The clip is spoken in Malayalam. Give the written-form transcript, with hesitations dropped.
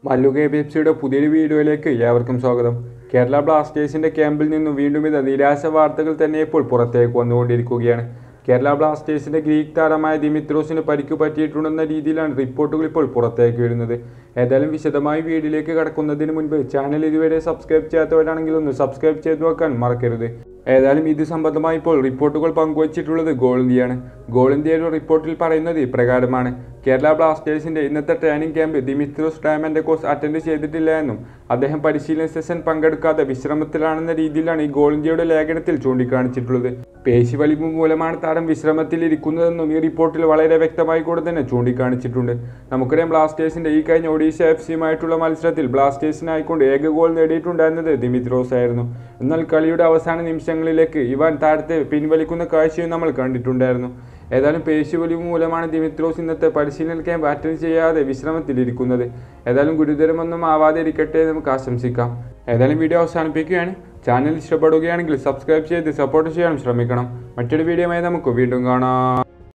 മല്ലു KPFCയുടെ പുതിയൊരു വീഡിയോയിലേക്ക് ഏവർക്കും സ്വാഗതം. കേരള ബ്ലാസ്റ്റേഴ്സിന്റെ ക്യാമ്പിൽ നിന്നും വീണ്ടും ഇത് നിരാശ വാർത്തകൾ തന്നെ ഇപ്പോൾ പുറത്തേക്ക് വന്നുകൊണ്ടിരിക്കുകയാണ്. കേരള ബ്ലാസ്റ്റേഴ്സിന്റെ ഗ്രീക്ക് താരമായ ദിമിത്രോസിന് പരിക്കു പറ്റിയിട്ടുണ്ടെന്ന രീതിയിലാണ് റിപ്പോർട്ടുകൾ ഇപ്പോൾ പുറത്തേക്ക് വരുന്നത്. ഏതായാലും വിശദമായി വീഡിയോയിലേക്ക് കടക്കുന്നതിന് മുൻപ് ചാനൽ ഇതുവരെ സബ്സ്ക്രൈബ് ചെയ്യാത്തവരാണെങ്കിൽ ഒന്ന് സബ്സ്ക്രൈബ് ചെയ്തു വെക്കാൻ മറക്കരുത്. ഏതായാലും ഇത് സംബന്ധമായി ഇപ്പോൾ റിപ്പോർട്ടുകൾ പങ്കുവച്ചിട്ടുള്ളത് ഗോൾ ഇന്ത്യയാണ്. ഗോൾ ഇന്ത്യയുടെ റിപ്പോർട്ടിൽ പറയുന്നത് ഇപ്രകാരമാണ്. കേരള ബ്ലാസ്റ്റേഴ്സിന്റെ ഇന്നത്തെ training camp Dimitrios Diamantakos attend ചെയ്തിട്ടില്ല എന്നും അദ്ദേഹം പരിശീലന സെഷൻ പങ്കെടുക്കാതെ വിശ്രമത്തിലാണെന്ന രീതിയിലാണ് ഈ ഗോൾ ഇന്ത്യയുടെ ലേഖനത്തിൽ ചൂണ്ടിക്കാണിച്ചിട്ടുള്ളത്. പേശി വലിവ് മൂലമാണ് താരം വിശ്രമത്തിൽ ഇരിക്കുന്നതെന്നും ഈ റിപ്പോർട്ടിൽ വളരെ വ്യക്തമായി കൂടെ തന്നെ ചൂണ്ടിക്കാണിച്ചിട്ടുണ്ട്. നമുക്കറിയാം, ബ്ലാസ്റ്റേഴ്സിന്റെ ഈ കഴിഞ്ഞ ഒഡീഷ FC-യുമായിട്ടുള്ള മത്സരത്തിൽ ബ്ലാസ്റ്റേഴ്സിനായിക്കൊണ്ട് ഏക ഗോൾ നേടിയിട്ടുണ്ടായിരുന്നത് ദിമിത്രോസ് ആയിരുന്നു. എന്നാൽ കളിയുടെ അവസാന നിമിഷങ്ങളിലേക്ക് ഇവാൻ താരത്തെ പിൻവലിക്കുന്ന കാഴ്ചയും നമ്മൾ കണ്ടിട്ടുണ്ടായിരുന്നു. ഏതായാലും പേശി വലിവ് മൂലമാണ് ദിമിത്രോസ് ഇന്നത്തെ പരിശീലന ക്യാമ്പ് അറ്റൻഡ് ചെയ്യാതെ വിശ്രമത്തിലിരിക്കുന്നത്. ഏതായാലും ഗുരുതരമൊന്നും ആവാതെ ഇരിക്കട്ടെ നമുക്ക് ആശംസിക്കാം. ഏതായാലും വീഡിയോ അവസാനിപ്പിക്കുകയാണ്. ചാനൽ ഇഷ്ടപ്പെടുകയാണെങ്കിൽ സബ്സ്ക്രൈബ് ചെയ്ത് സപ്പോർട്ട് ചെയ്യാൻ ശ്രമിക്കണം. മറ്റൊരു വീഡിയോയുമായി നമുക്ക് വീണ്ടും കാണാം.